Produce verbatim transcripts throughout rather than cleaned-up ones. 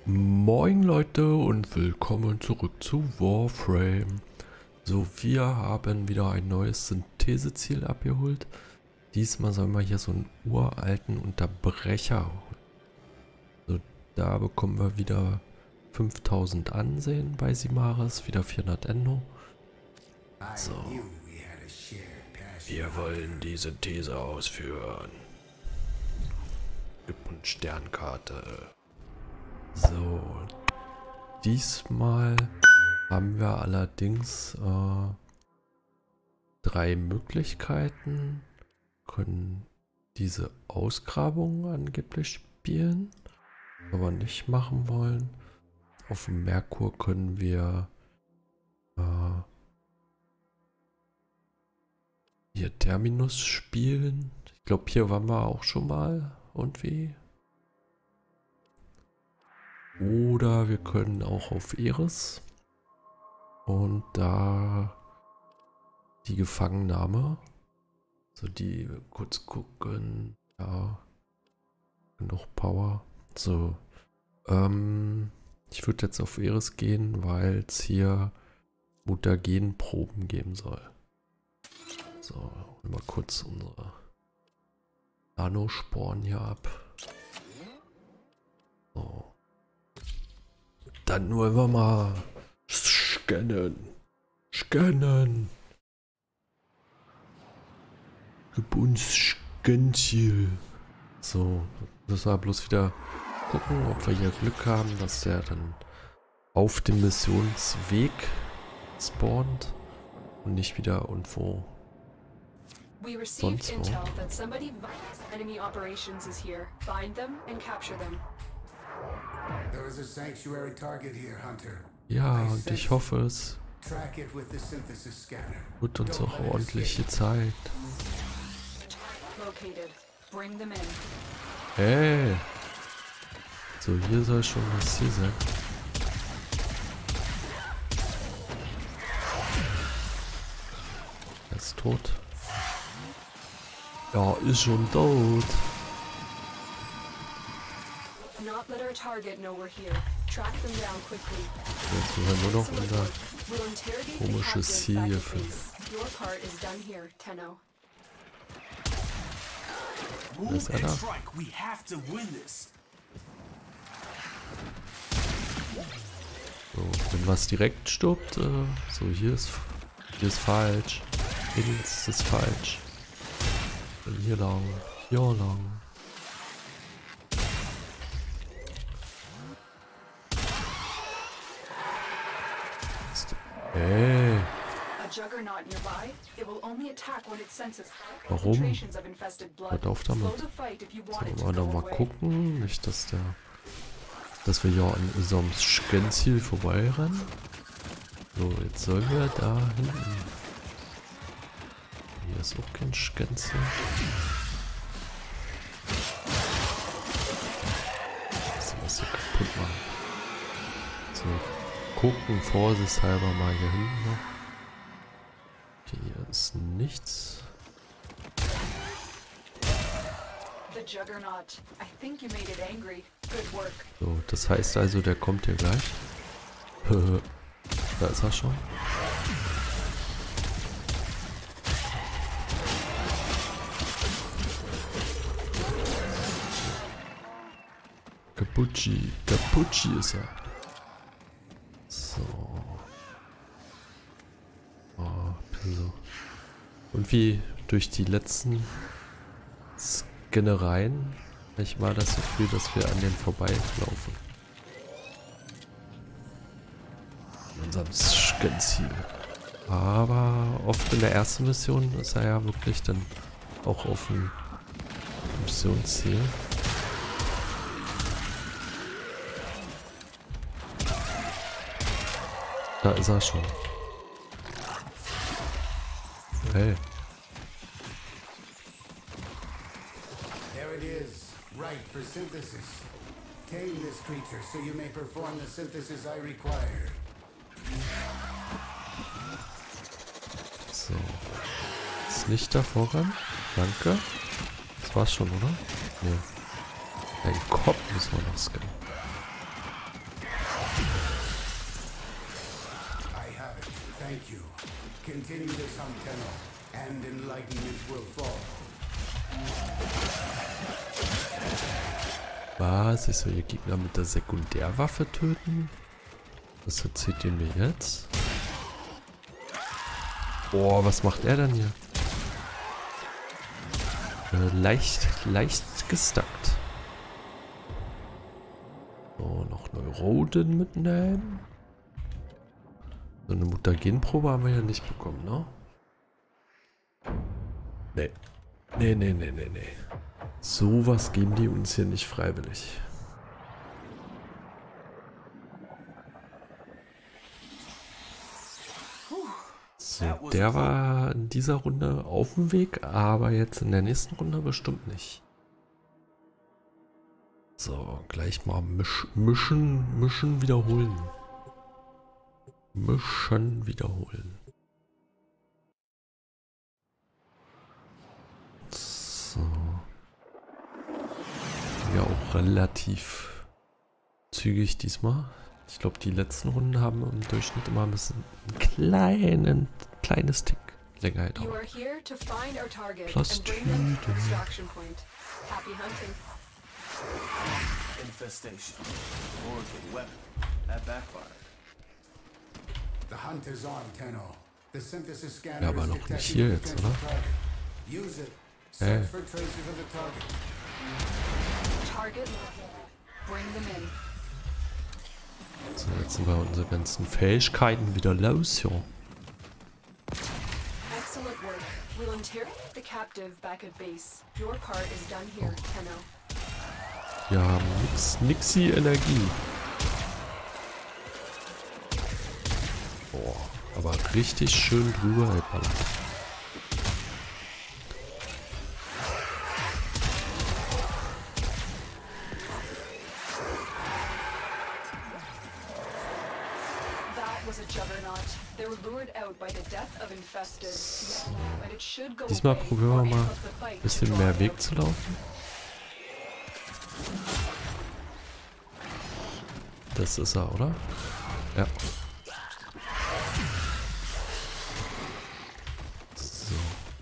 Moin Leute und willkommen zurück zu Warframe. So, wir haben wieder ein neues Syntheseziel abgeholt. Diesmal sollen wir hier so einen uralten Unterbrecher holen. So, da bekommen wir wieder fünftausend Ansehen bei Simaris, wieder vierhundert Endo. So, wir wollen die Synthese ausführen. Gib uns Sternkarte. So, diesmal haben wir allerdings äh, drei Möglichkeiten. Wir können diese Ausgrabung angeblich spielen, aber nicht machen wollen. Auf dem Merkur können wir äh, hier Terminus spielen. Ich glaube, hier waren wir auch schon mal irgendwie. Oder wir können auch auf Eris und da die Gefangennahme, so die kurz gucken, ja, genug Power. So, ähm, ich würde jetzt auf Eris gehen, weil es hier Mutagenproben geben soll. So, holen wir kurz unsere Nanosporen hier ab. So. Dann wollen wir mal scannen. Scannen. Gib uns Scannziel. So, müssen wir bloß wieder gucken, ob wir hier Glück haben, dass der dann auf dem Missionsweg spawnt und nicht wieder irgendwo sonst wo. Ja, und ich hoffe, es wird uns auch ordentlich gezeigt. Hey! So, hier soll schon was Ziel sein. Er ist tot. Ja, ist schon tot. Jetzt müssen wir nur noch unser komisches Ziel hier finden. Wer ist er da? So, wenn was direkt stirbt, äh, so hier ist, hier ist falsch. Links ist falsch. Dann hier lang, hier lang. Hey. Warum? Hört auf damit. So, mal noch mal gucken. Nicht, dass der. Dass wir hier an unserem Scannziel vorbeirennen. So, jetzt sollen wir da hinten. Hier ist auch kein Scannziel. Das muss hier kaputt machen. So. Gucken vorsichtshalber mal hier hinten noch. Okay, hier ist nichts. So, das heißt also, der kommt hier gleich. Da ist er schon. Capucci, Capucci ist er. So. Oh, so. Und wie durch die letzten Scannereien habe ich mal das Gefühl, dass wir an den vorbeilaufen. In unserem Scannziel. Aber oft in der ersten Mission ist er ja wirklich dann auch auf dem Missionsziel. Da ist er schon. Hey. There it is, right for synthesis. Tame this creature so you may perform the synthesis I require. So. Ist nicht davor ran. Danke. Das war's schon, oder? Nee. Dein Kopf müssen wir noch scannen. Thank you. Continue this on Tenno, and enlightenment will fall. Was? Ich soll ihr Gegner mit der Sekundärwaffe töten? Was erzählt ihr mir jetzt? Boah, was macht er denn hier? Äh, leicht, leicht gestackt. So, noch Neuroden mitnehmen. So eine Mutagenprobe haben wir ja nicht bekommen, ne? Nee. Nee, nee, nee, nee, nee. Sowas geben die uns hier nicht freiwillig. So, der war in dieser Runde auf dem Weg, aber jetzt in der nächsten Runde bestimmt nicht. So, gleich mal misch, mischen, mischen, wiederholen. Mischen, wiederholen. So. Ja, auch relativ zügig diesmal. Ich glaube, die letzten Runden haben im Durchschnitt immer ein bisschen einen kleinen, kleines Tick länger gedauert. Plus two. Ja, aber noch nicht hier jetzt, oder? Hey. So, jetzt sind wir unsere ganzen Fähigkeiten wieder los, ja. Wir haben nix, nixi Energie. Boah, aber richtig schön drüber geballert. Diesmal probieren wir mal ein bisschen mehr Weg zu laufen. Das ist er, oder? Ja. So.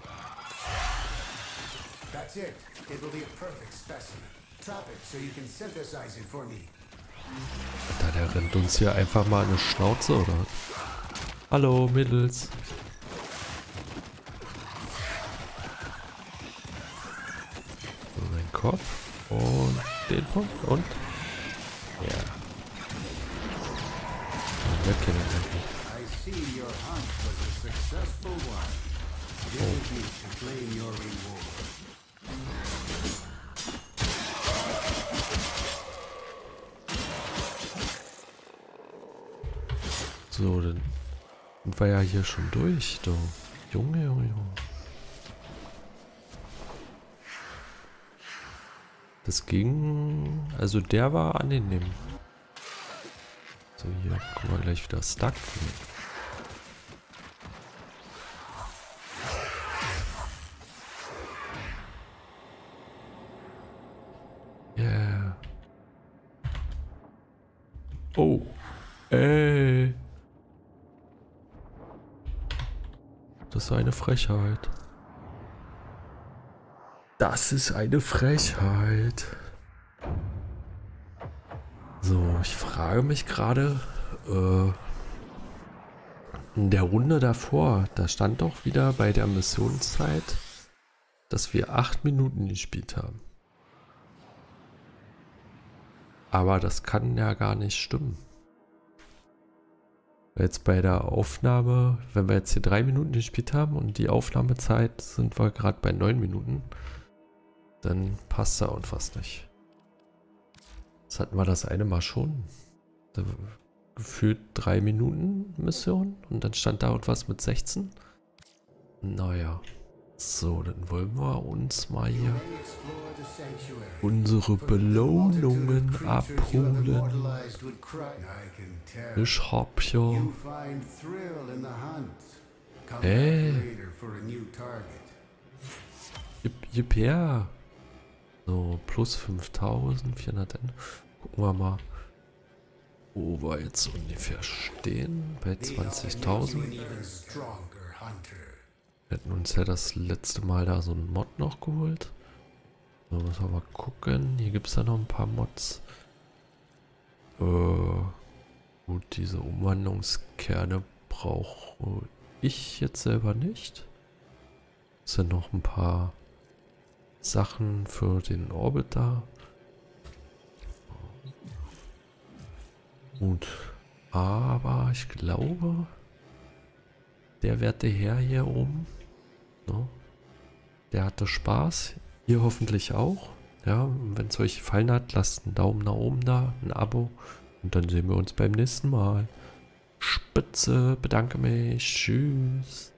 Da, der rennt uns hier einfach mal eine Schnauze, oder? Hallo, Mädels. So, mein Kopf. Und den Punkt. Und. Ja. Weg hier endlich. So, dann sind wir ja hier schon durch, du. Junge, Junge, Junge. Das ging... Also der war angenehm. So, hier kommen wir gleich wieder stuck. Yeah. Oh. Ey. Das ist eine Frechheit. Das ist eine Frechheit. So, ich frage mich gerade, äh, in der Runde davor, da stand doch wieder bei der Missionszeit, dass wir acht Minuten gespielt haben. Aber das kann ja gar nicht stimmen. Jetzt bei der Aufnahme, wenn wir jetzt hier drei Minuten gespielt haben und die Aufnahmezeit sind wir gerade bei neun Minuten, dann passt da irgendwas nicht. Das hatten wir das eine Mal schon. Da gefühlt drei Minuten Mission und dann stand da irgendwas mit sechzehn. Naja. So, dann wollen wir uns mal hier unsere Belohnungen abholen. Ich hab hier... Ey. Gib, gib her. So, plus fünftausendvierhundert. Gucken wir mal. wo wir jetzt ungefähr stehen, bei zwanzigtausend. Wir hätten uns ja das letzte Mal da so einen Mod noch geholt. So, müssen wir mal gucken. Hier gibt es ja noch ein paar Mods. Äh, gut, diese Umwandlungskerne brauche ich jetzt selber nicht. Es sind noch ein paar Sachen für den Orbit da. Gut, aber ich glaube, der werte Herr hier oben, ne, der hatte Spaß. Ihr hoffentlich auch. Ja, wenn es euch gefallen hat, lasst einen Daumen nach oben da, ein Abo. Und dann sehen wir uns beim nächsten Mal. Spitze, bedanke mich. Tschüss.